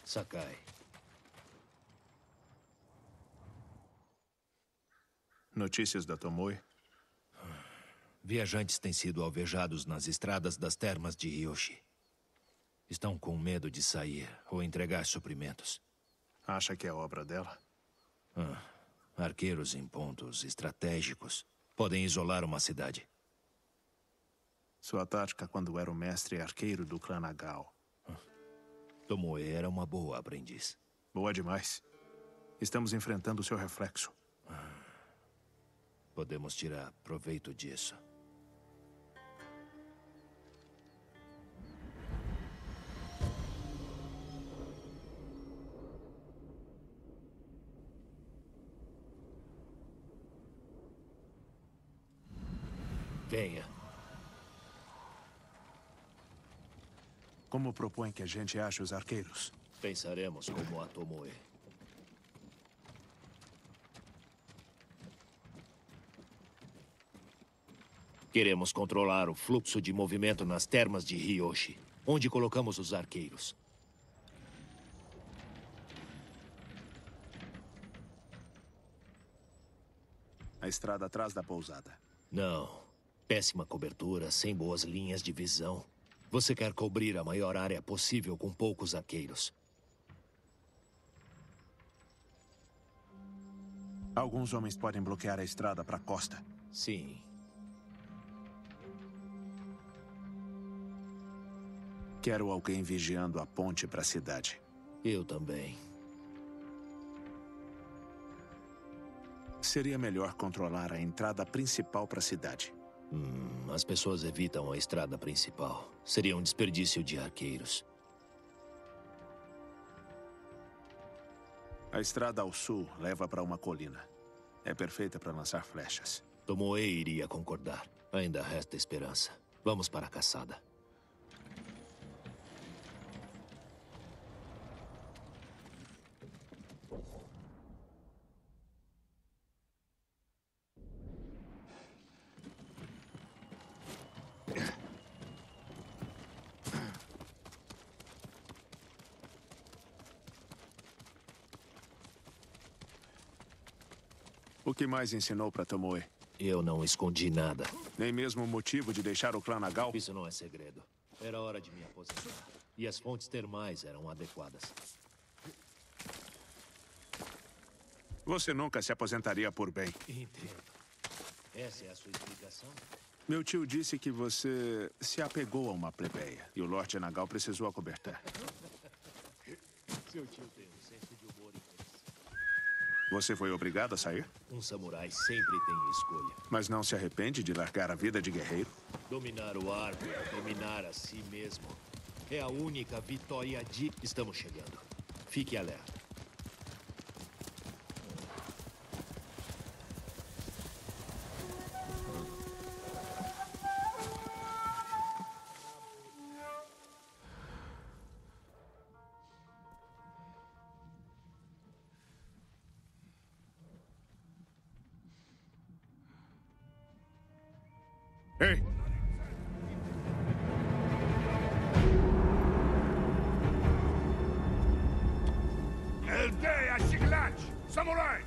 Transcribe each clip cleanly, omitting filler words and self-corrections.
Sakai. Notícias da Tomoe? Viajantes têm sido alvejados nas estradas das termas de Hiyoshi. Estão com medo de sair ou entregar suprimentos. Acha que é obra dela? Arqueiros em pontos estratégicos podem isolar uma cidade. Sua tática quando era o mestre arqueiro do clã Nagao. Tomoe era uma boa aprendiz. Boa demais. Estamos enfrentando seu reflexo. Podemos tirar proveito disso. Venha. Como propõe que a gente ache os arqueiros? Pensaremos como a Tomoe. Queremos controlar o fluxo de movimento nas termas de Hiyoshi, onde colocamos os arqueiros. A estrada atrás da pousada. Não. Péssima cobertura, sem boas linhas de visão. Você quer cobrir a maior área possível com poucos arqueiros. Alguns homens podem bloquear a estrada para a costa. Sim. Quero alguém vigiando a ponte para a cidade. Eu também. Seria melhor controlar a entrada principal para a cidade. As pessoas evitam a estrada principal. Seria um desperdício de arqueiros. A estrada ao sul leva para uma colina. É perfeita para lançar flechas. Tomoe iria concordar. Ainda resta esperança. Vamos para a caçada. O que mais ensinou para Tomoe? Eu não escondi nada. Nem mesmo o motivo de deixar o clã Nagao? Isso não é segredo. Era hora de me aposentar. E as fontes termais eram adequadas. Você nunca se aposentaria por bem. Entendo. Essa é a sua explicação? Meu tio disse que você se apegou a uma plebeia. E o Lorde Nagao precisou acobertar. Seu tio tem um senso de humor intenso. Você foi obrigado a sair? Um samurai sempre tem escolha. Mas não se arrepende de largar a vida de guerreiro? Dominar o arco é dominar a si mesmo. É a única vitória de... Estamos chegando. Fique alerta. Ei! Eldeia Shiglat! Samurai!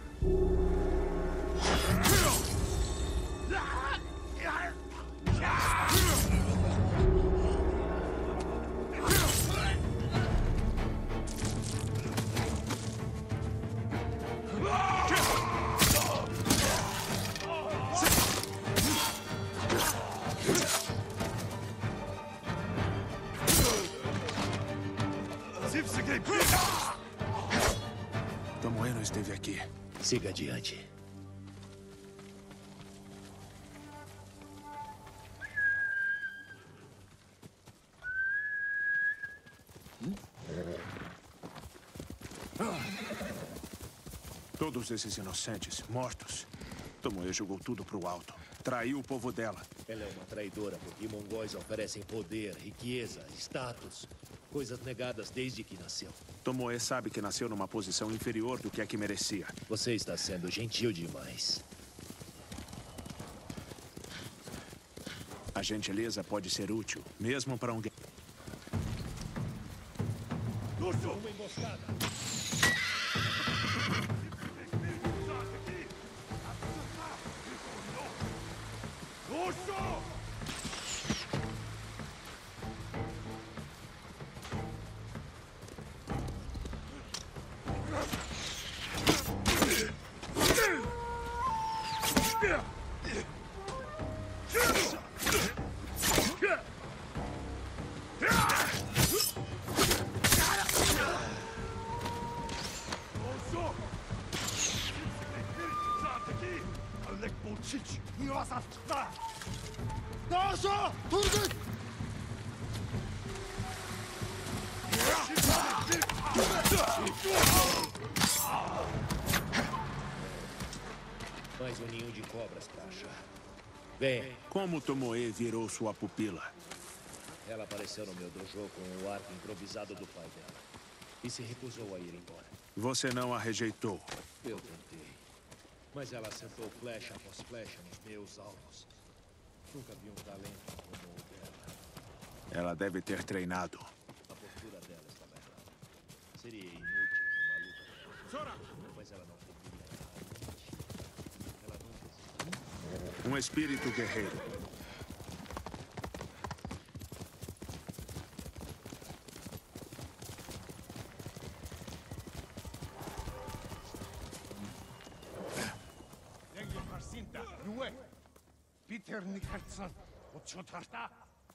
Tomoe não esteve aqui. Siga adiante. Todos esses inocentes, mortos. Tomoe jogou tudo pro alto. Traiu o povo dela. Ela é uma traidora porque mongóis oferecem poder, riqueza, status. Coisas negadas desde que nasceu. Tomoe sabe que nasceu numa posição inferior do que a que merecia. Você está sendo gentil demais. A gentileza pode ser útil, mesmo para um guerreiro. Uma emboscada! Mais um ninho de cobras pra achar. Bem, Como Tomoe virou sua pupila? ela apareceu no meu dojo com o arco improvisado do pai dela. E se recusou a ir embora. Você não a rejeitou. Eu tentei. Mas ela acertou flecha após flecha nos meus alvos. Nunca vi um talento como o dela. Ela deve ter treinado. A postura dela estava errada. Seria inútil numa luta. Mas ela não teria a mente. Ela nunca existiu. Um espírito guerreiro. Peter'ni харцсан уцшууд хартаа.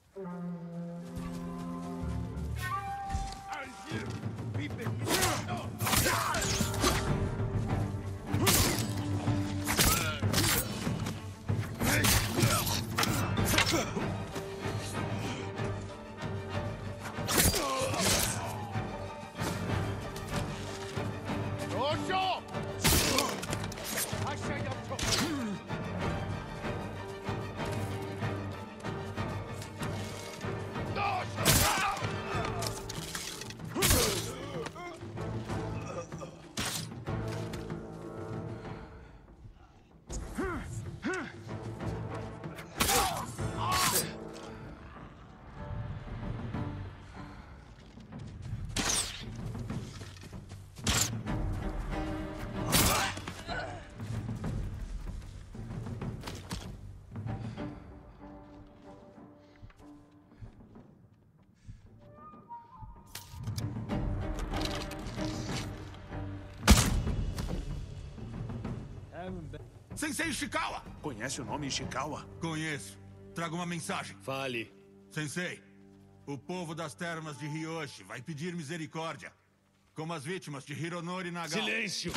Sensei Ishikawa! Conhece o nome Ishikawa? Conheço. Traga uma mensagem. Fale. Sensei, o povo das termas de Ryoshi vai pedir misericórdia, como as vítimas de Hironori Nagao. Silêncio!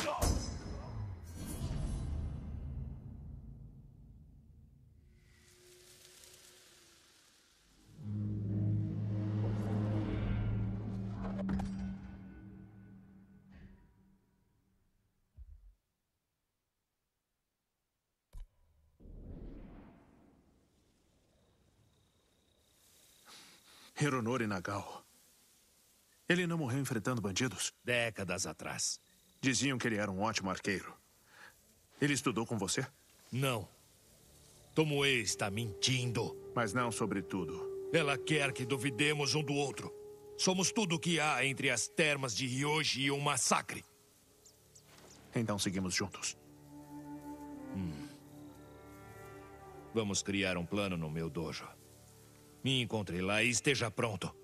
Hironori Nagao. Ele não morreu enfrentando bandidos? Décadas atrás. Diziam que ele era um ótimo arqueiro. Ele estudou com você? Não. Tomoe está mentindo. Mas não sobre tudo. Ela quer que duvidemos um do outro. Somos tudo o que há entre as termas de Ryoshi e um massacre. Então seguimos juntos. Vamos criar um plano no meu dojo. Me encontre lá e esteja pronto.